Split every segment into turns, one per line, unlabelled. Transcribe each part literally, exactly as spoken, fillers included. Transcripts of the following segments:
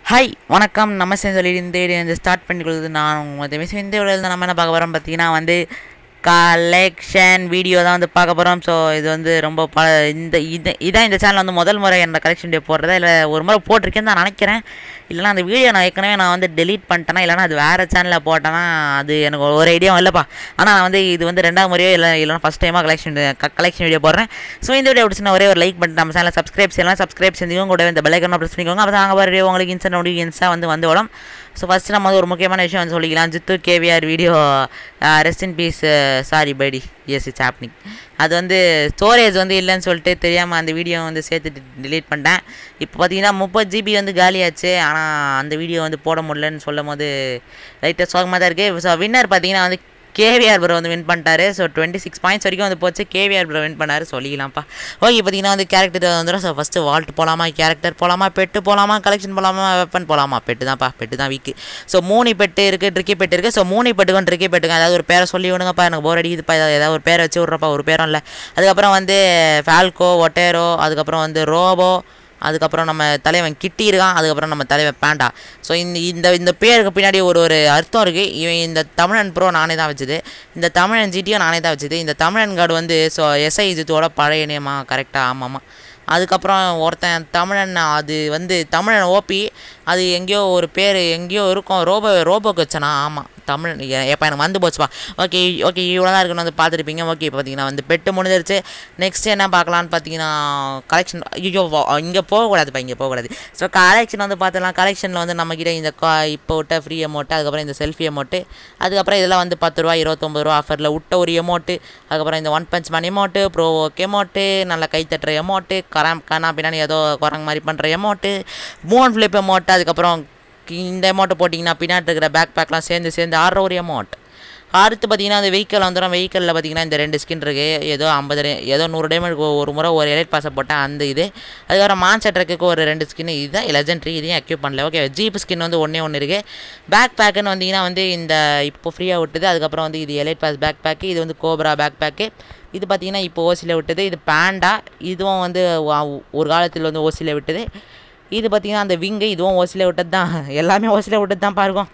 Hi வணக்கம் நம்ம சேர்ந்து இந்த வீடியோ வந்து ஸ்டார்ட் பண்ணிக்கொள்வது நான் உங்கள் இந்த வீடியோவில் நம்ம என்ன பார்க்க போகிறோம் பார்த்தீங்கன்னா வந்து கலெக்ஷன் வீடியோ தான் வந்து பார்க்க போகிறோம். ஸோ இது வந்து ரொம்ப ப இந்த இது இதான் இந்த சேனல் வந்து முதல் முறை என்னோட கலெக்ஷன் வீடியோ போடுறதா இல்லை ஒரு முறை போட்டிருக்கேன்னு தான் நினைக்கிறேன். இல்லைனா அந்த வீடியோ நான் ஏற்கனவே நான் வந்து டெலீட் பண்ணிட்டேன்னா இல்லைனா அது வேறு சேனலில் போட்டேன்னா அது எனக்கு ஒரு ஐடியாவும் இல்லைப்பா. ஆனால் நான் வந்து இது வந்து ரெண்டாவது முறையோ இல்லை இல்லைனா ஃபஸ்ட் டைமாக கலெக்ஷன் கலெக்ஷன் வீடியோ போடுறேன். ஸோ இந்த வீடியோ பிடிச்சினா ஒரே ஒரு லைக் பண்ணிட்டு நம்ம சேனலை சப்ஸ்கிரைப் செய்யலாம். சப்ஸ்கிரைப் செஞ்சுக்கோங்க, கூட இந்த பெல் ஐக்கானை ப்ரெஸ் பண்ணிக்கோங்க. அப்போ அங்கே வர உங்களுக்கு இன்ஸ்டன்ட் நோட்டிஃபிகேஷன்ஸாக வந்து வந்து வரும். ஸோ ஃபஸ்ட்டு நம்ம வந்து ஒரு முக்கியமான விஷயம் வந்து சொல்லிக்கலாம். Jithu KVR video rest in peace sorry பைடி எஸ் இட்ஸ் ஹேப்னிங். அது வந்து ஸ்டோரேஜ் வந்து இல்லைன்னு சொல்லிட்டு தெரியாமல் அந்த வீடியோ வந்து சேர்த்து டிலீட் பண்ணிட்டேன். இப்போ பார்த்தீங்கன்னா முப்பது ஜிபி வந்து காலியாச்சு. ஆனால் அந்த வீடியோ வந்து போட முடியலன்னு சொல்லும் போது லைட்டாக சோகமாக தான் இருக்குது. ஸோ வின்னர் பார்த்தீங்கன்னா வந்து கேவிஆர் ப்ரோ வந்து வின் பண்ணிட்டாரு. ஸோ டுவெண்ட்டி சிக்ஸ் பாயிண்ட்ஸ் வரைக்கும் வந்து போச்சு. கேவிஆர் ப்ரோ வின் பண்ணார் சொல்லிக்கலாம்ப்பா. ஓகே பார்த்தீங்கன்னா வந்து கேரக்டர் வந்துடும். ஸோ ஃபஸ்ட்டு வால்ட் போகலாமா, கேரக்டர் போகலாமா, பெட்டு போகலாமா, கலெக்ஷன் போகலாமா, வெப்பன் போகலாமா? பெட்டு தான்ப்பா, பெட்டு தான் வீக்கு. ஸோ மூணு பெட்டு இருக்குது, ட்ரிக்கி பெட்டு இருக்குது. ஸோ மூணு பெட்டுக்கும் ட்ரிக்கி பெட்டுக்கும் ஏதாவது ஒரு பேரை சொல்லி விடுங்கப்பா, எனக்கு போர் அடிக்குதுப்பா. ஏதாவது ஒரு பேரை வச்சு விட்றப்பா, ஒரு பேரும் இல்லை. அதுக்கப்புறம் வந்து ஃபால்கோ, ஒட்டேரோ, அதுக்கப்புறம் வந்து ரோபோ, அதுக்கப்புறம் நம்ம தலைவன் கிட்டி இருக்கான், அதுக்கப்புறம் நம்ம தலைவன் பேண்டா. ஸோ இந்த இந்த இந்த பேருக்கு பின்னாடி ஒரு ஒரு அர்த்தம் இருக்குது. இவன் இந்த தமிழன் ப்ரோ நானே தான் வச்சுது, இந்த தமிழன் ஜிடியும் நானே தான் வச்சுது. இந்த தமிழன் கார்டு வந்து ஸோ எஸ்ஐ ஜித்தோட பழைய நேமா கரெக்டாக? ஆமாம்மா. அதுக்கப்புறம் ஒருத்தன் தமிழன், அது வந்து தமிழன் ஓபி, அது எங்கேயோ ஒரு பேர் எங்கேயோ இருக்கும். ரோபோ ரோபோக்கு வச்சனா? ஆமாம் தமிழ். எப்போ எனக்கு வந்து போச்சுப்பா. ஓகே ஓகே இவ்வளோ தான் இருக்குன்னு வந்து பார்த்துருப்பீங்க. ஓகே இப்போ பார்த்தீங்கன்னா வந்து பெட்டு முடிஞ்சிருச்சு. நெக்ஸ்ட் என்ன பார்க்கலான்னு பார்த்தீங்கன்னா கலெக்ஷன். ஐயோ இங்கே போகக்கூடாதுப்பா, இங்கே போகக்கூடாது. ஸோ கலெக்ஷன் வந்து பார்த்துலாம். கலெக்ஷனில் வந்து நம்மக்கிட்ட இந்த கா இப்போ விட்ட ஃப்ரீ அமௌண்ட்டு, அதுக்கப்புறம் இந்த செல்ஃபி அமௌண்ட்டு, அதுக்கப்புறம் இதெல்லாம் வந்து பத்து ரூபா இருபத்தொம்பது ரூபா ஆஃபரில் விட்ட ஒரு எமௌண்ட்டு, அதுக்கப்புறம் இந்த One Punch Man amount, bro okay amount, நல்லா கை தட்டுற எமௌண்ட்டு, கரம் கண்ணா பின்னாடி ஏதோ குரங்கு மாதிரி பண்ணுற எமௌண்ட்டு, மூன் ஃப்ளிப் எமௌண்ட்டு, அதுக்கப்புறம் இந்த அமௌண்ட்டு போட்டிங்கன்னா பின்னாடி இருக்கிற பேக் பேக்லாம் சேர்ந்து சேர்ந்து ஆடுற ஒரு அமௌண்ட். அடுத்து பார்த்தீங்கன்னா அந்த வெஹிக்கிள் வந்துடும். வெஹிக்கிளில் பார்த்தீங்கன்னா இந்த ரெண்டு ஸ்கின் இருக்குது. ஏதோ ஐம்பது ஏதோ நூறு டைமண்டுக்கு ஒரு முறை ஒரு எலைட் பாஸை போட்டேன் அந்த இது. அதுக்கப்புறம் மான்ஸ்டர் ட்ரக்குக்கு ஒரு ரெண்டு ஸ்கின், இதுதான் லெஜெண்ட்ரி, இதையும் அக்யூப் பண்ணல. ஓகே ஜீப் ஸ்கின் வந்து ஒன்றே ஒன்று இருக்குது. பேக் பேக்குன்னு வந்தீங்கன்னா வந்து இந்த இப்போ ஃப்ரீயாக விட்டுது. அதுக்கப்புறம் வந்து இது எலைட் பாஸ் பேக் பேக்கு, இது வந்து கோப்ரா பேக் பேக்கு, இது பார்த்தீங்கன்னா இப்போ ஓசியில் விட்டது. இது பேண்டா, இதுவும் வந்து ஒரு காலத்தில் வந்து ஓசியில் விட்டது. இது பார்த்திங்கன்னா அந்த விங்கு, இதுவும் ஓசியில் விட்டது தான். எல்லாமே ஓசியில் விட்டது தான் பாருங்க.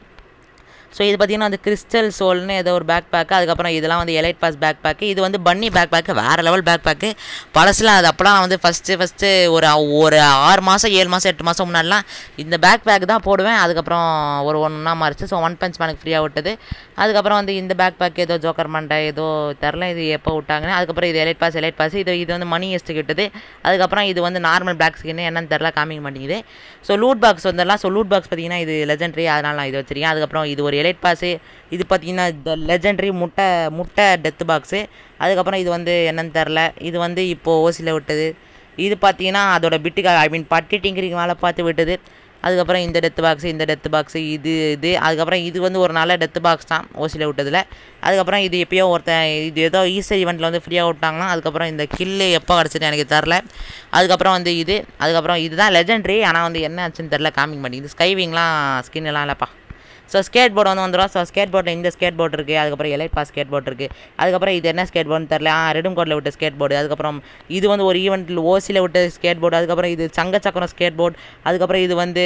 ஸோ இது பார்த்திங்கன்னா அந்த கிறிஸ்டல் சோல்னு ஏதோ ஒரு பேக் பேக்கு. அதுக்கப்புறம் இதெல்லாம் வந்து எலைட் பாஸ் பேக் பேக்கு. இது வந்து பன்னி பேக் பேக்கு, வேறு லெவல் பேக் பேக்கு. பழசுலாம் அது அப்போலாம் வந்து ஃபஸ்ட்டு ஃபஸ்ட்டு ஒரு ஒரு ஆறு மாதம் ஏழு மாதம் எட்டு மாதம் முன்னாடிலாம் இந்த பேக் பேக் தான் போடுவேன். அதுக்கப்புறம் ஒரு ஒன்றா மாறிச்சு. ஸோ ஒன் பஞ்ச் மேனுக்கு ஃப்ரீயாக விட்டது. அதுக்கப்புறம் வந்து இந்த பேக் பேக் ஏதோ ஜோக்கர் மண்டை ஏதோ தெரில, இது எப்போ விட்டாங்கன்னு. அதுக்கப்புறம் இது எலைட் பாஸ் எலைட் பாஸ் இது இது வந்து மணி எஸ்ட்டுக்கு விட்டது. அதுக்கப்புறம் இது வந்து நார்மல் பிளாக் ஸ்கின்னு என்னன்னு தெரில, காமிக்க மாட்டேங்குது. ஸோ லூட் பாக்ஸ் வந்துடலாம். ஸோ லூட் பாக்ஸ் பார்த்திங்கன்னா இது லெஜெண்ட்ரி, அதனால் நான் இது வச்சுருக்கேன். அதுக்கப்புறம் இது ஒரு எலைட் பாஸு, இது பார்த்திங்கன்னா இந்த லெஜெண்ட்ரி முட்டை முட்டை டெத்து பாக்ஸு. அதுக்கப்புறம் இது வந்து என்னன்னு தெரில, இது வந்து இப்போது ஓசியில் விட்டது. இது பார்த்திங்கன்னா அதோட பிட்டுக்காக ஐ மீன் பட்டி டிங்கிரிக்கு மேலே பார்த்து விட்டது. அதுக்கப்புறம் இந்த டெத்து பாக்ஸு, இந்த டெத்து பாக்ஸு, இது இது அதுக்கப்புறம் இது வந்து ஒரு நல்ல டெத்து பாக்ஸ் தான் ஓசியில் விட்டதில். அதுக்கப்புறம் இது எப்போயோ ஒருத்தன் இது ஏதோ ஈஸ்டர் ஈவெண்ட்டில் வந்து ஃப்ரீயாக விட்டாங்கன்னா. அதுக்கப்புறம் இந்த கில்லு எப்போ கிடச்சிட்டு எனக்கு தெரில. அதுக்கப்புறம் வந்து இது அதுக்கப்புறம் இதுதான் லெஜெண்ட்ரி, ஆனால் வந்து என்ன ஆச்சுன்னு தெரில, காமிக்க மாட்டேங்குது. ஸ்கைவிங்லாம் ஸ்கின் எல்லாம் இல்லைப்பா. ஸோ ஸ்கேட் போர்டு வந்து வந்துடும். ஸோ ஸ்கேட் போர்டில் இந்த ஸ்கேட் போர்டு இருக்குது. அதுக்கப்புறம் எலைட் பாஸ் ஸ்கேட் போர்டு இருக்குது. அதுக்கப்புறம் இது என்ன ஸ்கேட் போர்டுன்னு தெரில, ஆ ரெடும் கோடில் விட்ட ஸ்கேட் போர்டு. அதுக்கப்புறம் இது வந்து ஒரு ஈவெண்ட்டில் ஓசியில் விட்ட ஸ்கேட் போர்டு. அதுக்கப்புறம் இது சங்க சக்கரம் ஸ்கேட் போர்டு. அதுக்கப்புறம் இது வந்து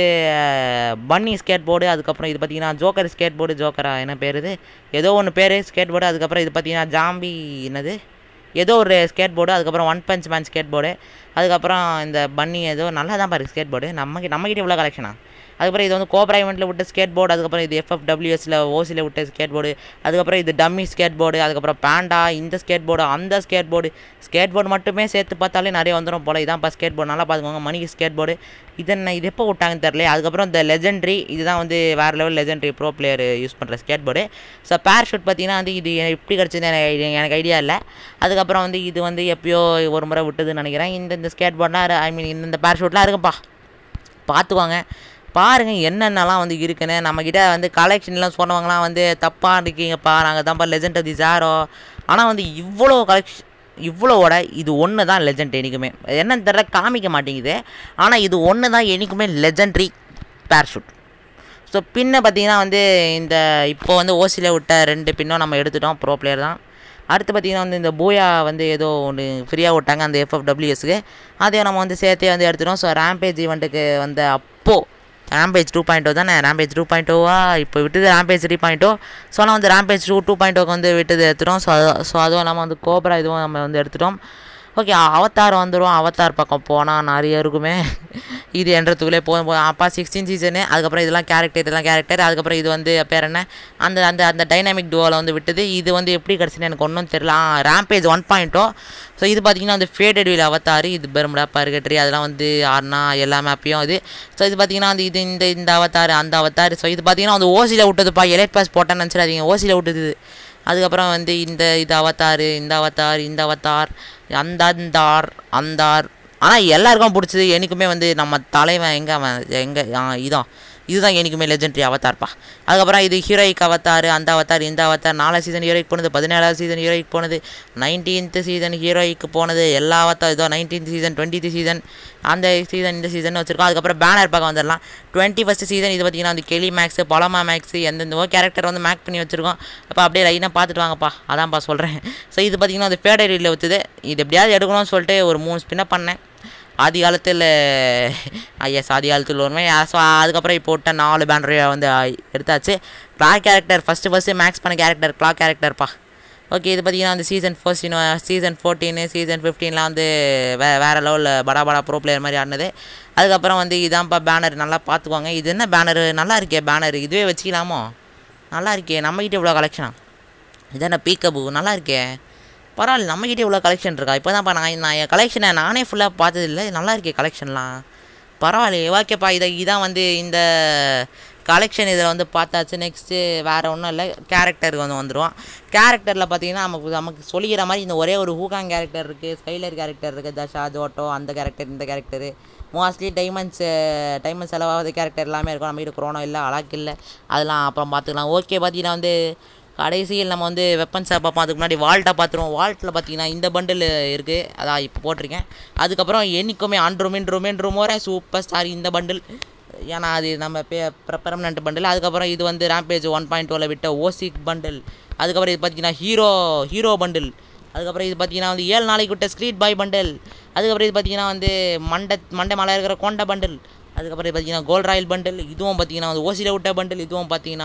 பன்னி ஸ்கேட் போர்டு. அதுக்கப்புறம் இது பார்த்திங்கன்னா ஜோக்கர் ஸ்கேட் போர்டு. ஜோக்கரா என்ன பேர் இது, ஏதோ ஒன்று பேர் ஸ்கேட் போர்டு. அதுக்கப்புறம் இது பார்த்திங்கன்னா ஜாம்பி என்னது ஏதோ ஒரு ஸ்கேட் போர்டு. அதுக்கப்புறம் One Punch Man skateboard. அதுக்கப்புறம் இந்த பன்னி ஏதோ நல்லா தான் பாரு ஸ்கேட் போர்டு. நம்ம நம்மக்கிட்ட இவ்வளோ கலெக்ஷனா. அதுக்கப்புறம் இது வந்து கோப்ரா ஈவெண்ட்டில் விட்ட ஸ்கேட் போர்டு. அதுக்கப்புறம் இது எஃப்எஃப்டபிள்யூஎஸில் ஓசியில் விட்ட ஸ்கேட் போர்டு. அதுக்கப்புறம் இது டம்மி ஸ்கேட் போர்டு. அதுக்கப்புறம் பேண்டா, இந்த ஸ்கேட் போர்டு, அந்த ஸ்கேட் போர்டு. ஸ்கேட் போர்டு மட்டுமே சேர்த்து பார்த்தாலே நிறைய வந்துடும் போல். இதான்ப்பா ஸ்கேட் போர்டு, நல்லா பார்த்துக்கோங்க. மணிக்கு ஸ்கேட் போர்டு இது என்ன, இது எப்போ விட்டாங்கன்னு தெரில. அதுக்கப்புறம் இந்த லெஜெண்ட்ரி, இதுதான் வந்து வேறு level legendary pro player use பண்ணுற ஸ்கேட் போர்டு. ஸோ பேராஷூட் பார்த்திங்கன்னா வந்து இது எப்படி கிடச்சிது எனக்கு ஐடியா இல்லை. அதுக்கப்புறம் வந்து இது வந்து எப்போயோ ஒரு முறை விட்டதுன்னு நினைக்கிறேன். இந்த இந்த ஸ்கேட் போர்ட்லாம் ஐ மீன் இந்த பேராஷூட்லாம் இருக்குப்பா, பார்த்துக்குவாங்க. பாருங்கள் என்னென்னலாம் வந்து இருக்குன்னு. நம்மக்கிட்ட வந்து கலெக்ஷன்லாம் சொன்னவங்களாம் வந்து தப்பாக இருக்கீங்கப்பா, நாங்கள் தான்ப்பா லெஜெண்ட் ஆஃப் தி ஜாரோ. ஆனால் வந்து இவ்வளோ கலெக்ஷன் இவ்வளோவோட இது ஒன்று தான் லெஜெண்ட் என்றைக்குமே. என்னன்னு தெரியல, காமிக்க மாட்டேங்குது. ஆனால் இது ஒன்று தான் என்றைக்குமே லெஜெண்ட்ரி பேராஷூட். ஸோ பின்னை பார்த்திங்கன்னா வந்து இந்த இப்போ வந்து ஓசியில் விட்ட ரெண்டு பின்னும் நம்ம எடுத்துட்டோம், ப்ரோ பிளேயர் தான். அடுத்து பார்த்திங்கன்னா வந்து இந்த பூயா வந்து ஏதோ ஒன்று ஃப்ரீயாக விட்டாங்க அந்த எஃப்எஃப்டபிள்யூஎஸ்க்கு, அதையும் நம்ம வந்து சேர்த்தே வந்து எடுத்துட்டோம். ஸோ ரேம்பேஜ் ஈவெண்ட்டுக்கு வந்த அப்போது ரேம்பேஜ் டூ பாயிண்ட் ஓ தானே ரேம்பேஜ் டூ பாயிண்ட் ஓவா இப்போ விட்டுது rampage three point o so ஆனால் வந்து ரேம்பேஜ் டூ டூ பாயிண்ட் ஓக்கு வந்து விட்டுது எடுத்துட்டோம் ஸோ ஸோ அதுவும் இல்லாமல் வந்து கோப்ரா இதுவும் நம்ம வந்து எடுத்துட்டோம் ஓகே அவதார் வந்துடும் அவதார் பக்கம் போனால் நிறைய இருக்குமே இது என்றதுக்குள்ளே போதும் போதும் அப்பா சிக்ஸ்டீன் சீசனு அதுக்கப்புறம் இதெல்லாம் கேரக்டர் இதெல்லாம் கேரக்டர் அதுக்கப்புறம் இது வந்து பேர் என்ன அந்த அந்த அந்த டைனாமிக் டுவோவில் வந்து விட்டது இது வந்து எப்படி கிடச்சுன்னு எனக்கு ஒன்றும் தெரியல ரேம்பேஜ் ஒன் பாயிண்ட்டோ ஸோ இது பார்த்தீங்கன்னா வந்து ஃபேடட் வீல் அவதார் இது பெருமுடா பர்கட்ரி அதெல்லாம் வந்து ஆறுனா எல்லா மேப்பையும் இது ஸோ இது பார்த்தீங்கன்னா வந்து இது இந்த இந்த அவதார் அந்த அவதார் ஸோ இது பார்த்தீங்கன்னா வந்து ஓசியில் விட்டதுப்பா எலைட் பாஸ் போட்டேன்னு நினச்சிடாதீங்க ஓசியில் விட்டுது அதுக்கப்புறம் வந்து இந்த இது அவதார் இந்த அவதார் இந்த அவதார் அந்த அந்தார் அந்தார் ஆனால் எல்லாருக்கும் பிடிச்சது எனக்குமே வந்து நம்ம தலைவன் எங்கே அவன் எங்கே இதான் இதுதான் எனக்குமே லெஜெண்டரி அவதார்ப்பா அதுக்கப்புறம் இது ஹீரோயிக் அவதார் அந்த அவதார் இந்த அவதார் நாலாவது சீசன் ஹீரோயிக் போனது பதினேழாவது சீசன் ஹீரோயிக் போனது நைன்டீன்த்து சீசன் ஹீரோயிக்கு போனது எல்லா அவதார் இதோ நைன்டீன்த் சீசன் டுவெண்ட்டி சீசன் அந்த சீசன் இந்த சீசன் வச்சுருக்கோம் அதுக்கப்புறம் பேனர் பார்க்க வந்துடலாம் டுவெண்ட்டி ஃபஸ்ட் சீசன் இது பார்த்திங்கன்னா வந்து கெலி மேக்ஸு பலமா மேக்ஸு எந்தெந்தவோ கேரக்டர் வந்து மேக் பண்ணி வச்சுருக்கோம் அப்போ அப்படியே லைனாக பார்த்துட்டு வாங்கப்பா அதான்ப்பா சொல்கிறேன் ஸோ இது பார்த்திங்கன்னா வந்து ஃபேடரியில் வச்சுது இது எப்படியாவது எடுக்கணும்னு சொல்லிட்டு ஒரு மூணு ஸ்பின்அப் பண்ணேன் ஆதி காலத்தில் எஸ் ஆதி காலத்தில் ஒருமே ஸோ அதுக்கப்புறம் இப்போ விட்ட நாலு பேனரை வந்து எடுத்தாச்சு Kla character first first max பண்ண கேரக்டர் கிளாக் கேரக்டர்ப்பா ஓகே இது பார்த்திங்கன்னா வந்து season fourteen season fourteen season ஃபிஃப்டீன்லாம் வந்து வே வேறு லெவலில் படா படா ப்ரோ பிளேயர் மாதிரி ஆடினது அதுக்கப்புறம் வந்து இதான்ப்பா பேனர் நல்லா பார்த்துக்குவாங்க இது என்ன பேனர் நல்லா இருக்கே பேனர் இதுவே வச்சுக்கலாமோ நல்லா இருக்கே நம்மகிட்ட இவ்வளோ கலெக்ஷனா இதான பீக்கபு நல்லா இருக்கே பரவாயில்ல நம்மகிட்ட இவ்வளோ கலெக்ஷன் இருக்கா இப்போ தான்ப்பா நான் நான் என் கலெக்ஷனை நானே ஃபுல்லாக பார்த்ததில்லை நல்லா இருக்கே கலெக்ஷன்லாம் பரவாயில்லையே ஓகேப்பா இதை இதான் வந்து இந்த கலெக்ஷன் இதில் வந்து பார்த்தாச்சு நெக்ஸ்ட்டு வேறு ஒன்றும் இல்லை கேரக்டருக்கு வந்து வந்துடுவோம் கேரக்டரில் பார்த்தீங்கன்னா நமக்கு நமக்கு சொல்லிக்கிற மாதிரி இந்த ஒரே ஒரு ஹூகாங் கேரக்டர் இருக்குது ஸ்கைலர் கேரக்டர் இருக்குது தஷா ஜோட்டோ அந்த கேரக்டர் இந்த கேரக்டரு மோஸ்ட்லி டைமண்ட்ஸு டைமண்ட் செலவாகாத கேரக்டர் எல்லாமே இருக்கும் நம்மகிட்ட குரோனோ இல்லை அலாக் இல்லை அதெல்லாம் அப்புறம் பார்த்துக்கலாம் ஓகே பார்த்தீங்கன்னா வந்து கடைசியில் நம்ம வந்து வெப்பன்ஸை பார்ப்போம் அதுக்கு முன்னாடி வால்ட்டை பார்த்துருவோம் வால்ட்டில் பார்த்தீங்கன்னா இந்த பண்டில் இருக்குது அதான் இப்போ போட்டிருக்கேன் அதுக்கப்புறம் என்றைக்குமே ஆண்ட்ரோமின் ரோமின் ரோமோரே சூப்பர் ஸ்டார் இந்த பண்டில் ஏன்னா அது நம்ம பே பெர்மனண்ட் பண்டில் அதுக்கப்புறம் இது வந்து ரேம்பேஜ் ஒன் பாயிண்ட் டூவில் விட்ட ஓசிக் பண்டில் அதுக்கப்புறம் இது பார்த்தீங்கன்னா ஹீரோ ஹீரோ பண்டில் அதுக்கப்புறம் இது பார்த்தீங்கன்னா வந்து ஏழு நாளைக்கு விட்ட ஸ்ட்ரீட் பாய் பண்டில் அதுக்கப்புறம் இது பார்த்தீங்கன்னா வந்து மண்டை மண்டை மலை இருக்கிற கொண்ட பண்டில் அதுக்கப்புறம் இது பார்த்தீங்கன்னா கோல்ட் ராயல் பண்டில் இதுவும் பார்த்தீங்கன்னா வந்து ஓசியில் விட்ட பண்டில் இதுவும் பார்த்தீங்கன்னா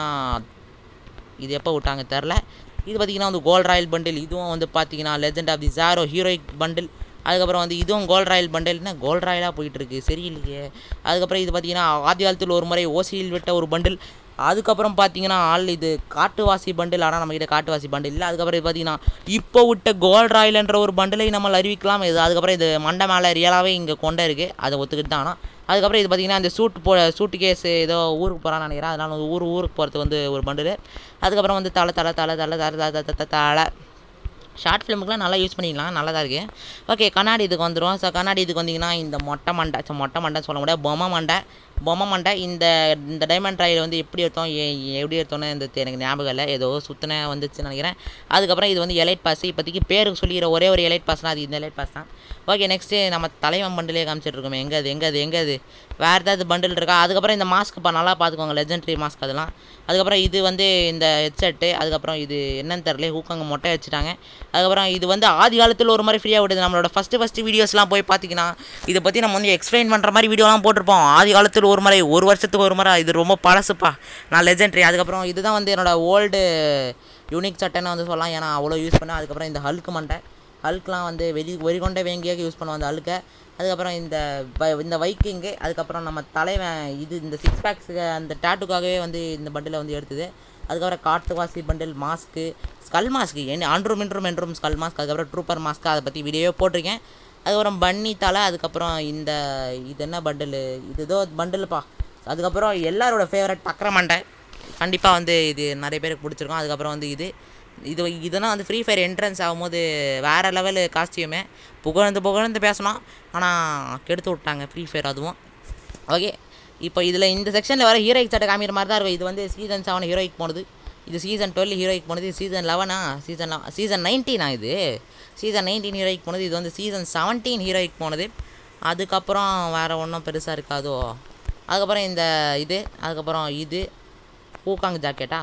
இது எப்போ விட்டாங்க தெரில இது பார்த்திங்கன்னா வந்து கோல்ட் ராயல் பண்டில் இதுவும் வந்து பார்த்தீங்கன்னா லெஜெண்ட் ஆஃப் தி ஜாரோ ஹீரோயிக் பண்டில் அதுக்கப்புறம் வந்து இதுவும் கோல்ட் ராயல் பண்டில்னா கோல்ட் ராயலாக போயிட்டுருக்கு சரியில்லையே அதுக்கப்புறம் இது பார்த்திங்கன்னா ஆதி காலத்தில் ஒரு முறை ஓசியில் விட்ட ஒரு பண்டில் அதுக்கப்புறம் பார்த்தீங்கன்னா ஆள் இது காட்டுவாசி பண்டில் ஆனால் நம்மகிட்ட காட்டுவாசி பண்டில் இல்லை அதுக்கப்புறம் இது பார்த்தீங்கன்னா இப்போ விட்ட கோல்ட் ராயல்ன்ற ஒரு பண்டிலை நம்ம அறிவிக்கலாம் இது அதுக்கப்புறம் இது மண்டை மேலே ரியலாகவே இங்கே கொண்டே இருக்குது அதை ஒத்துக்கிட்டு தான் ஆனால் அதுக்கப்புறம் இது பார்த்திங்கன்னா அந்த சூட் போ சூட்டு கேஸு ஏதோ ஊருக்கு போகிறான்னு நினைக்கிறேன் அதனால் வந்து ஊர் ஊருக்கு போகிறதுக்கு வந்து ஒரு பண்டில் அதுக்கப்புறம் வந்து தலை தலை தலை தலை தலை தலை தலை தலை ஷார்ட் ஃபிலிமுக்குலாம் நல்லா யூஸ் பண்ணிக்கலாம் நல்லா தான் இருக்குது ஓகே கண்ணாடி இதுக்கு வந்துடும் ஸோ கண்ணாடி இதுக்கு வந்திங்கன்னா இந்த மொட்டை மண்டை ஸோ மொட்டை மண்டைன்னு சொல்ல முடியாது பொம்மை மண்டை பொம்மை மண்டை இந்த இந்த டைமண்ட் ராயில் வந்து எப்படி எடுத்தோம் எப்படி எடுத்தோன்னு இந்த எனக்கு ஞாபகம் இல்லை ஏதோ சுத்தின வந்துச்சுன்னு நினைக்கிறேன் அதுக்கப்புறம் இது வந்து எலைட் பாஸ் இப்போதைக்கு பேருக்கு சொல்லிக்கிற ஒரே ஒரு எலைட் பாஸ்னால் அது இந்த எலைட் பாஸ் தான் ஓகே நெக்ஸ்ட்டு நம்ம தலைவன் பண்டிலே காமிச்சிட்டு இருக்கோம் எங்கே அது எங்கே அது எங்கே அது வேறு ஏதாவது பண்டில் இருக்கா அதுக்கப்புறம் இந்த மாஸ்க்குப்பா நல்லா பார்த்துக்கோங்க லெஜெண்டரி மாஸ்க் அதெல்லாம் அதுக்கப்புறம் இது வந்து இந்த ஹெட்செட்டு அதுக்கப்புறம் இது என்னன்னு தெரில ஹூக்காங்க மொட்டை வச்சுட்டாங்க அதுக்கப்புறம் இது வந்து ஆதி காலத்தில் ஒரு மாதிரி ஃப்ரீயாக விடுது நம்மளோட ஃபஸ்ட்டு ஃபஸ்ட்டு வீடியோஸ்லாம் போய் பார்த்தீங்கன்னா இதை பற்றி நம்ம வந்து எக்ஸ்பிளைன் பண்ணுற மாதிரி வீடியோலாம் போட்டிருப்போம் ஆதி காலத்தில் ஒரு முறை ஒரு வருஷத்துக்கு ஒரு முறை இது ரொம்ப பழசுப்பா நான் லெஜெண்டரி அதுக்கப்புறம் இதுதான் வந்து என்னோடய ஓல்டு யூனிக் சட்டைன்னு வந்து சொல்லலாம் ஏன்னா அவ்வளோ யூஸ் பண்ணேன் அதுக்கப்புறம் இந்த ஹல்க்கு மண்டை ஹல்க்லாம் வந்து வெளி வெறிகொண்ட வேங்கியாக யூஸ் பண்ணுவோம் அந்த ஹல்க்கை அதுக்கப்புறம் இந்த இந்த வைக்கிங்கு அதுக்கப்புறம் நம்ம தலைவன் இது இந்த சிக்ஸ் பேக்ஸுக்கு அந்த டேட்டுக்காகவே வந்து இந்த பண்டில் வந்து எடுத்தது அதுக்கப்புறம் காட்டுவாசி பண்டில் மாஸ்க்கு ஸ்கல் மாஸ்க்கு என்ன ஆண்ட்ரூம் இன்ட்ரூம் என்றும் ஸ்கல் மாஸ்க் அதுக்கப்புறம் ட்ரூப்பர் மாஸ்க்கு அதை பற்றி வீடியோ போட்டிருக்கேன் அதுக்கப்புறம் பன்னி தலை அதுக்கப்புறம் இந்த இது என்ன பண்டில் இது ஏதோ பண்டில்ப்பா அதுக்கப்புறம் எல்லாரோட ஃபேவரட் டக்கர மண்டை கண்டிப்பாக வந்து இது நிறைய பேருக்கு பிடிச்சிருக்கும் அதுக்கப்புறம் வந்து இது இது இதெல்லாம் வந்து ஃப்ரீ ஃபயர் என்ட்ரன்ஸ் ஆகும்போது வேறு லெவலு காஸ்டியூமே புகழ்ந்து புகழ்ந்து பேசணும் ஆனால் கெடுத்து விட்டாங்க ஃப்ரீ ஃபயர் அதுவும் ஓகே இப்போ இதில் இந்த செக்ஷனில் வர ஹீரோயிக் சட்டை காமிக்கிற மாதிரி தான் இருக்கும் இது வந்து சீசன் செவன் ஹீரோயிக் போனது இது சீசன் டுவெல் ஹீரோயிக் போனது சீசன் லெவனா சீசன் சீசன் நைன்டீனா இது சீசன் நைன்டீன் ஹீரோயிக் போனது இது வந்து சீசன் செவன்டீன் ஹீரோயிக் போனது அதுக்கப்புறம் வேறு ஒன்றும் பெருசாக இருக்காதோ அதுக்கப்புறம் இந்த இது அதுக்கப்புறம் இது ஹூகாங் ஜாக்கெட்டா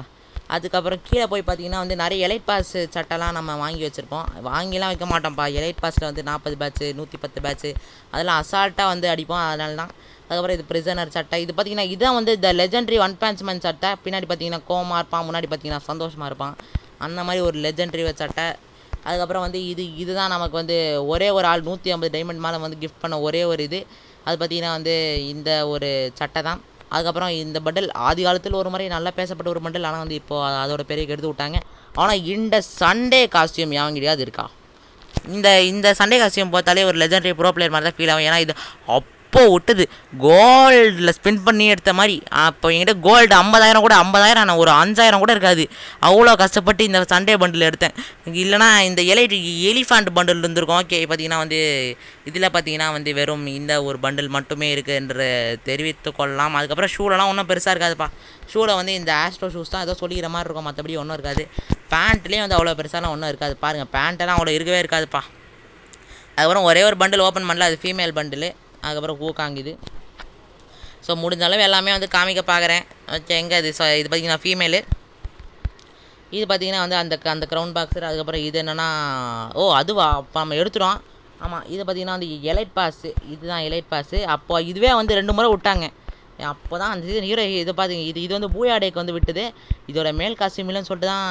அதுக்கப்புறம் கீழே போய் பார்த்தீங்கன்னா வந்து நிறைய எலைட் பாஸ் சட்டைலாம் நம்ம வாங்கி வச்சுருப்போம். வாங்கிலாம் வைக்க மாட்டோம்ப்பா. எலைட் பாஸில் வந்து நாற்பது பேட்ச்சு நூற்றி பத்து பேட்ச்சு அதெல்லாம் அசால்ட்டாக வந்து அடிப்போம். அதனால தான். அதுக்கப்புறம் இது ப்ரிசனர் சட்டை. இது பார்த்தீங்கன்னா இதுதான் வந்து இந்த லெஜெண்டரி ஒன் பஞ்ச் மேன் சட்டை. பின்னாடி பார்த்தீங்கன்னா கோவமாக இருப்பான், முன்னாடி பார்த்தீங்கன்னா சந்தோஷமாக இருப்பான். அந்த மாதிரி ஒரு லெஜெண்டரி சட்டை. அதுக்கப்புறம் வந்து இது இதுதான் நமக்கு வந்து ஒரே ஒரு ஆள் நூற்றி ஐம்பது டைமண்ட் மேலே வந்து கிஃப்ட் பண்ண ஒரே ஒரு இது. அது பார்த்தீங்கன்னா வந்து இந்த ஒரு சட்டை தான். அதுக்கப்புறம் இந்த பண்டில் ஆதி காலத்தில் ஒரு முறை நல்லா பேசப்பட்ட ஒரு பண்டில். ஆனால் வந்து இப்போது அதோட பெரிய எடுத்து விட்டாங்க. ஆனால் இந்த சண்டே காஸ்டியூம் எவங்கிடையாவது இருக்கா? இந்த இந்த சண்டே காஸ்டியூம் பார்த்தாலே ஒரு லெஜெண்டரி ப்ரோ பிளேயர் மாதிரி தான் ஃபீல் ஆகும். ஏன்னா இது அப்போது விட்டுது கோல்டில் ஸ்பெண்ட் பண்ணி எடுத்த மாதிரி. அப்போ என்கிட்ட கோல்டு ஐம்பதாயிரம் கூட ஐம்பதாயிரம் ஆனால் ஒரு அஞ்சாயிரம் கூட இருக்காது. அவ்வளோ கஷ்டப்பட்டு இந்த சண்டே பண்டில் எடுத்தேன். இல்லைனா இந்த எலை எலிஃபண்ட் பண்டில் இருந்திருக்கும். ஓகே பார்த்தீங்கன்னா வந்து இதில் பார்த்தீங்கன்னா வந்து வெறும் இந்த ஒரு பண்டில் மட்டுமே இருக்குது என்று தெரிவித்து கொள்ளலாம். அதுக்கப்புறம் ஷூலெலாம் ஒன்றும் பெருசாக இருக்காதுப்பா. ஷூவில் வந்து இந்த ஆஸ்ட்ரோ ஷூஸ் தான் ஏதோ சொல்லிக்கிற மாதிரி இருக்கும். மற்றபடி ஒன்றும் இருக்காது. பேண்ட்லேயும் வந்து அவ்வளோ பெருசாலாம் ஒன்றும் இருக்காது. பாருங்கள் பேண்ட்டெல்லாம் அவ்வளோ இருக்கவே இருக்காதுப்பா. அதுக்கப்புறம் ஒரே ஒரு பண்டில் ஓப்பன் பண்ணல. அது ஃபீமேல் பண்டில். அதுக்கப்புறம் பூக்காங்குது. ஸோ முடிஞ்ச அளவு எல்லாமே வந்து காமிக்க பார்க்குறேன். ஓகே எங்கே இது ஸோ இது பார்த்திங்கன்னா ஃபீமேலு. இது பார்த்திங்கன்னா வந்து அந்த அந்த க்ரௌண்ட் பாக்ஸர். அதுக்கப்புறம் இது என்னென்னா ஓ அதுவா அப்போ நம்ம எடுத்துட்டோம். ஆமாம் இது பார்த்திங்கன்னா வந்து எலைட் பாஸு. இதுதான் எலைட் பாஸு. அப்போ இதுவே வந்து ரெண்டு முறை விட்டாங்க. அப்போ தான் அந்த சீசன் ஹீரோ இதை பார்த்திங்க இது இது வந்து பூயா டேக்கு வந்து விட்டுது. இதோட மேல் காஸ்டியூம் இல்லைன்னு சொல்லிட்டு தான்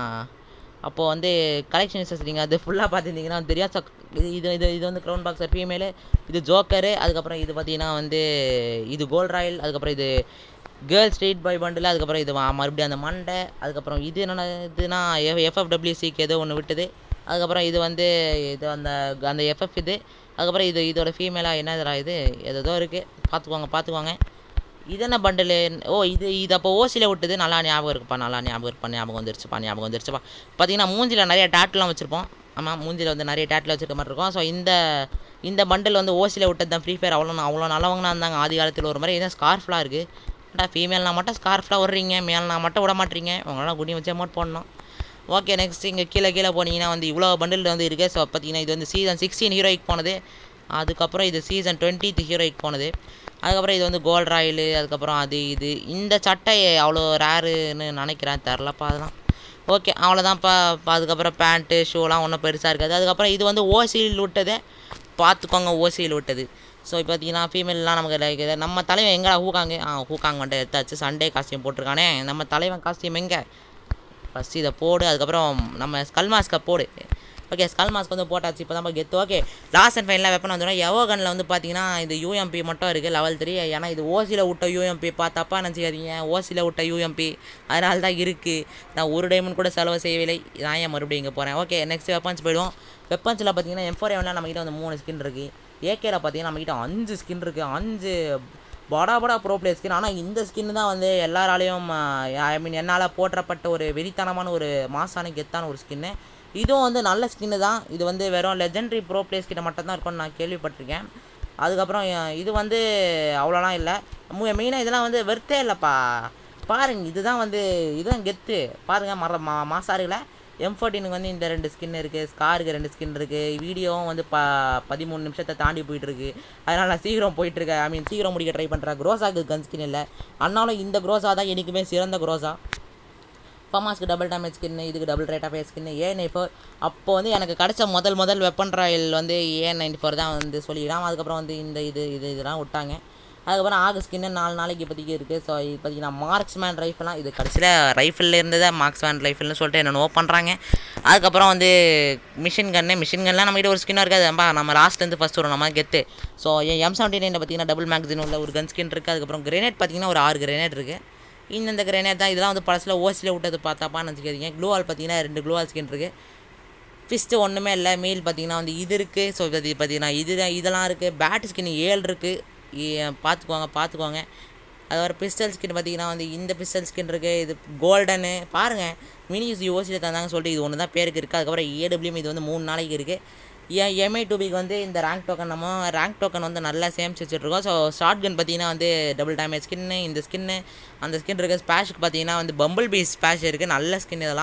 அப்போது வந்து கலெக்ஷன்ஸ் நீங்கள் அது ஃபுல்லாக பார்த்துருந்தீங்கன்னா தெரியாது. ஸோ இது இது இது வந்து க்ரௌண்ட் பாக்ஸர் ஃபீமேலு. இது ஜோக்கரு. அதுக்கப்புறம் இது பார்த்திங்கன்னா வந்து இது கோல்ட் ராயல். அதுக்கப்புறம் இது கேர்ள் ஸ்ட்ரீட் பாய் பண்டில். அதுக்கப்புறம் இது மறுபடியும் அந்த மண்டை. அதுக்கப்புறம் இது என்னென்ன இதுனா எஃப் எஃப்எஃப்டபிள்யூசிக்கு ஏதோ ஒன்று விட்டுது. அதுக்கப்புறம் இது வந்து இது அந்த அந்த எஃப்எஃப் இது. அதுக்கப்புறம் இது இதோட ஃபீமேலாக என்ன இதா இது ஏதோ இருக்குது. பார்த்துக்குவாங்க பார்த்துக்குவாங்க. இது என்ன பண்டில்? ஓ இது இது அப்போ ஓசியில் விட்டுது. நல்லா ஞாபகம் இருக்குப்பா. நல்லா ஞாபகம் இருப்பா. ஞாபகம் வந்துருச்சுப்பா. ஞாபகம் வந்துருச்சுப்பா. பார்த்தீங்கன்னா மூஞ்சியில் நிறைய டேட்லாம் வச்சுருப்போம். ஆமாம் மூஞ்சியில் வந்து நிறைய டேட்டில் வச்சுருக்க மாதிரி இருக்கும். ஸோ இந்த இந்த பண்டில் வந்து ஓசியில் விட்டது தான். ஃப்ரீ ஃபயர் அவ்வளோ அவ்வளோ நல்லவங்கனா இருந்தாங்க ஆதி காலத்தில் ஒரு மாதிரி. இதான் ஸ்கார்ஃப்லாம் இருக்குது. ஏன்டா ஃபீமேல்னா மட்டும் ஸ்கார்ஃப்லாம் விட்றீங்க, மேல்னா மட்டும் விட மாட்டீங்க. உங்களால் குடி வச்சு அமௌண்ட் போடணும். ஓகே நெக்ஸ்ட் இங்கே கீழே கீழே போனீங்கன்னா வந்து இவ்வளோ பண்டில் வந்து இருக்குது. ஸோ பார்த்தீங்கன்னா இது வந்து சீசன் சிக்ஸ்டீன் ஹீரோய்க்கு போனது. அதுக்கப்புறம் இது சீசன் டுவெண்ட்டித் ஹீரோய்க்கு போனது. அதுக்கப்புறம் இது வந்து கோல்ட் ராயலு. அதுக்கப்புறம் அது இது இந்த சட்டை அவ்வளோ ரேருன்னு நினைக்கிறேன். தெரிலப்பா அதெல்லாம். ஓகே அவ்வளோதான்ப்பா. அதுக்கப்புறம் பேண்ட்டு ஷூலாம் ஒன்றும் பெருசாக இருக்காது. அதுக்கப்புறம் இது வந்து ஓசியில் விட்டது. பார்த்துக்கோங்க ஓசியில் விட்டது. ஸோ இப்போ பார்த்தீங்கன்னா ஃபீமேல்லாம் நமக்கு லைக் நம்ம தலைவன் எங்கடா ஹூக்காங்க? ஆ ஹூக்காங்க வந்துட்டு எடுத்தாச்சு. சண்டே காஸ்டியூம் போட்டிருக்கானே நம்ம தலைவன் காஸ்டியூம் எங்கே? ஃபஸ்ட்டு இதை போடு. அதுக்கப்புறம் நம்ம ஸ்கல் மாஸ்க்கை போடு. ஓகே ஸ்கல் மாஸ்க் வந்து போட்டாச்சு. இப்போ தான் கெத்து. ஓகே லாஸ்ட் அண்ட் ஃபைனலாக வெப்பன் வந்துடும். எவோகனில் வந்து பார்த்தீங்கன்னா இது யூஎம்பி மட்டும் இருக்குது லெவல் த்ரீ. ஏன்னா இது ஓசியில் விட்ட யூஎம்பி பார்த்தப்பா நினச்சிக்காதீங்க. ஓசியில் விட்ட யூஎம்பி அதனால தான் இருக்குது. நான் ஒரு டைமண்ட் கூட செலவு செய்யவில்லை. நான் ஏன் மறுபடியும் இங்கே போகிறேன். ஓகே நெக்ஸ்ட் வெப்பன்ஸ் போய்டுவோம். வெப்பன்ஸில் பார்த்தீங்கன்னா எம் ஃபோர் எவனில் நம்மகிட்ட வந்து மூணு ஸ்கின் இருக்குது. ஏகேல பார்த்தீங்கன்னா நம்மகிட்ட அஞ்சு ஸ்கின் இருக்குது. அஞ்சு படா படா ப்ரோ பிளேயர் ஸ்கின். ஆனால் இந்த ஸ்கின் தான் வந்து எல்லாராலையும் ஐ மீன் என்னால் போற்றப்பட்ட ஒரு வெறித்தனமான ஒரு மாசான கெத்தான ஒரு ஸ்கின்னு. இதுவும் வந்து நல்ல ஸ்கின்னு தான். இது வந்து வெறும் லெஜெண்டரி ப்ரோ பிளேயர்ஸ் கிட்ட மட்டும்தான் இருக்கும்னு நான் கேள்விப்பட்டிருக்கேன். அதுக்கப்புறம் இது வந்து அவ்வளோலாம் இல்லை. மெயினாக இதெல்லாம் வந்து வெர்த்தே இல்லைப்பா. பாருங்கள் இதுதான் வந்து இதுதான் கெத்து. பாருங்கள் மர மா மாசாரில் எம் ஃபோர்டீனுக்கு வந்து இந்த ரெண்டு ஸ்கின் இருக்குது. ஸ்காருக்கு ரெண்டு ஸ்கின் இருக்குது. வீடியோவும் வந்து ப பதிமூணு நிமிஷத்தை தாண்டி போயிட்டுருக்கு. அதனால் நான் சீக்கிரம் போயிட்டுருக்கேன். ஐ மீன் சீக்கிரம் முடிக்க ட்ரை பண்ணுறேன். குரோசாக்கு கன் ஸ்கின் இல்லை. ஆனாலும் இந்த குரோசா தான் என்றைக்குமே சிறந்த குரோசா. ஃபமாஸ்க்கு டபுள் டேமேஜ் ஸ்கின்னு, இதுக்கு double rate of skin A ninety four. அப்போ வந்து எனக்கு கிடச்ச முதல் முதல் வெப்பன் ராயல் வந்து ஏ நைன்டி ஃபோர் தான் வந்து சொல்லிக்கலாம். அதுக்கப்புறம் வந்து இந்த இது இது இதெல்லாம் விட்டாங்க. அதுக்கப்புறம் ஆகு ஸ்கின்னு நாலு நாளைக்கு இப்போதைக்கு இருக்குது. ஸோ இப்போதைக்கு நான் மார்க்ஸ்மேன் ரைஃபிள்லாம் இது கடைசியில் ரைஃபிளில் இருந்தது மார்க்ஸ்மேன் ரைஃபிள்னு சொல்லிட்டு என்னென்னோ பண்ணுறாங்க. அதுக்கப்புறம் வந்து மிஷின் கன்னு மிஷின் கன்லாம் நம்மகிட்ட ஒரு ஸ்கின்னாக இருக்காது. நம்ம நம்ம லாஸ்ட்லேருந்து ஃபஸ்ட் வரும் நம்ம கெத்து. ஸோ எம் செவன்ட்டி நைனில் பார்த்தீங்கன்னா டபுள் மேக்ஸின் உள்ள ஒரு கன் ஸ்கின் இருக்குது. அதுக்கப்புறம் கிரேனேட் பார்த்தீங்கன்னா ஒரு ஆறு கிரேனேட் இருக்குது. இந்த கிரேனேட் தான். இதெல்லாம் வந்து பழசில் ஓசியில் விட்டது பார்த்தாப்பான்னு நினச்சிக்காதீங்க. க்ளூவால் பார்த்தீங்கன்னா ரெண்டு க்ளூவால் ஸ்கின் இருக்குது. ஃபிஸ்ட்டு ஒன்றுமே இல்லை. மீல் பார்த்தீங்கன்னா வந்து இது இருக்குது. ஸோ இது பார்த்தீங்கன்னா இது இதெல்லாம் இருக்குது. பேட் ஸ்கின் ஏழு இருக்குது. பார்த்துக்குவாங்க பார்த்துக்குவாங்க. அதுவரை பிஸ்டல் ஸ்கின் பார்த்தீங்கன்னா வந்து இந்த பிஸ்டல் ஸ்கின் இருக்குது. இது கோல்டனு பாருங்கள் மினி யூஸ் ஓசியில் தந்தாங்க சொல்லிட்டு இது ஒன்று தான் பேருக்கு இருக்குது. அதுக்கப்புறம் ஏடபிள்யூஎம் இது வந்து மூணு நாளைக்கு இருக்குது. ஏன் எம்ஐ டூபிக்கு வந்து இந்த ரேங்க் டோக்கன் நம்ம ரேங்க் டோக்கன் வந்து நல்லா சேமிச்சு வச்சுட்ருக்கோம். ஸோ ஷார்ட் கன் பார்த்தீங்கன்னா வந்து டபுள் டேமேஜ் ஸ்கின்னு இந்த ஸ்கின்னு அந்த ஸ்கின் இருக்குது. ஸ்பேஷுக்கு பார்த்தீங்கன்னா வந்து பம்பிள் பீ ஸ்பேஷ் இருக்குது. நல்ல ஸ்கின் இதெல்லாம்.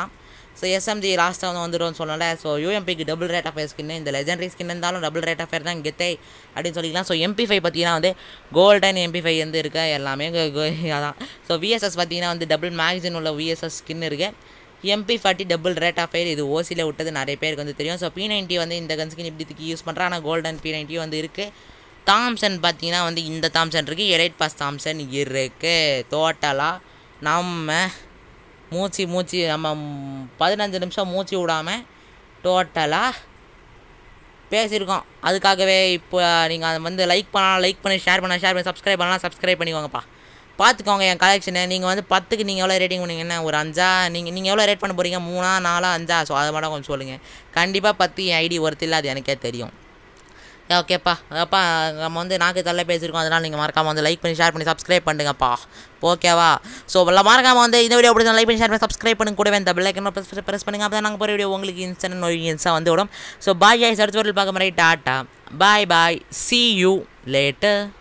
ஸோ எஸ்எம்ஜி லாஸ்ட்டாக வந்து வந்துடும் சொல்லல. ஸோ யூஎம்பிக்கு double rate of fire skin, இந்த லெஜெண்டரி ஸ்கின் இருந்தாலும் டபுள் ரேட் ஆஃப் ஃபயர் தான் கெத்தே அப்படின்னு சொல்லிக்கலாம். ஸோ எம்பி ஃபைவ் பார்த்தீங்கன்னா வந்து கோல்டன் எம்பி ஃபைவ் வந்து இருக்க எல்லாமே அதான். ஸோ விஎஸ்எஸ் பார்த்தீங்கன்னா வந்து டபுள் மேக்சின் உள்ள விஎஸ்எஸ் ஸ்கின் இருக்குது. MP forty double rate of fire, இது ஓசியில் விட்டது நிறைய பேருக்கு வந்து தெரியும். ஸோ பி நைன்ட்டி வந்து இந்த கன் ஸ்கின் இப்படி யூஸ் பண்ணுறேன், ஆனால் கோல்டன் பி நைன்ட்டி வந்து இருக்குது. தாம்சன் பார்த்தீங்கன்னா வந்து இந்த தாம்சன் இருக்குது, எலைட் பாஸ் தாம்சன் இருக்குது. டோட்டலாக நம்ம மூச்சு மூச்சு நம்ம பதினஞ்சு நிமிஷம் மூச்சு விடாமல் டோட்டலாக பேசியிருக்கோம். அதுக்காகவே இப்போ நீங்கள் அதை வந்து லைக் பண்ணலாம், லைக் பண்ணி ஷேர் பண்ணலாம், ஷேர் பண்ணி சப்ஸ்கிரைப் பண்ணலாம், சப்ஸ்கிரைப் பண்ணிக்கோங்கப்பா. பார்த்துக்கோங்க என் கலெக்ஷனை. நீங்கள் வந்து பத்துக்கு நீங்கள் எவ்வளோ ரேட்டிங் பண்ணுவீங்கன்னா ஒரு அஞ்சா, நீங்கள் நீங்கள் எவ்வளோ ரேட் பண்ண போகிறீங்க, மூணா நாலா அஞ்சா? ஸோ அதை மட்டும் கொஞ்சம் சொல்லுங்கள். கண்டிப்பாக பத்து என் ஐடி ஒர்த்து இல்லை, அது எனக்கே தெரியும். ஓகேப்பா, அப்பா நம்ம வந்து நாக்கு தள்ள பேசியிருக்கோம், அதனால் நீங்கள் மறக்காமல் வந்து லைக் பண்ணி ஷேர் பண்ணி சப்ஸ்கிரைப் பண்ணுங்கப்பா. ஓகேவா? ஸோ எல்லாம் மறக்காமல் வந்து இந்த வீடியோ பிடிச்சா லைக் பண்ணி ஷேர் பண்ணி சப்ஸ்கிரைப் பண்ணி கூடவே இந்த பெல் ஐக்கனை ப்ரெஸ் ப்ரெஸ் பண்ணுங்க. அப்போ தான் நாங்கள் போகிற வீடியோ உங்களுக்கு இன்ஸ்டன்ட் நோட்டிஃபிகேஷன்ஸாக வந்து விடும். ஸோ பாய், அடுத்த வீடியோவில் பார்க்க மாதிரி டாட்டா bye bye, see you later.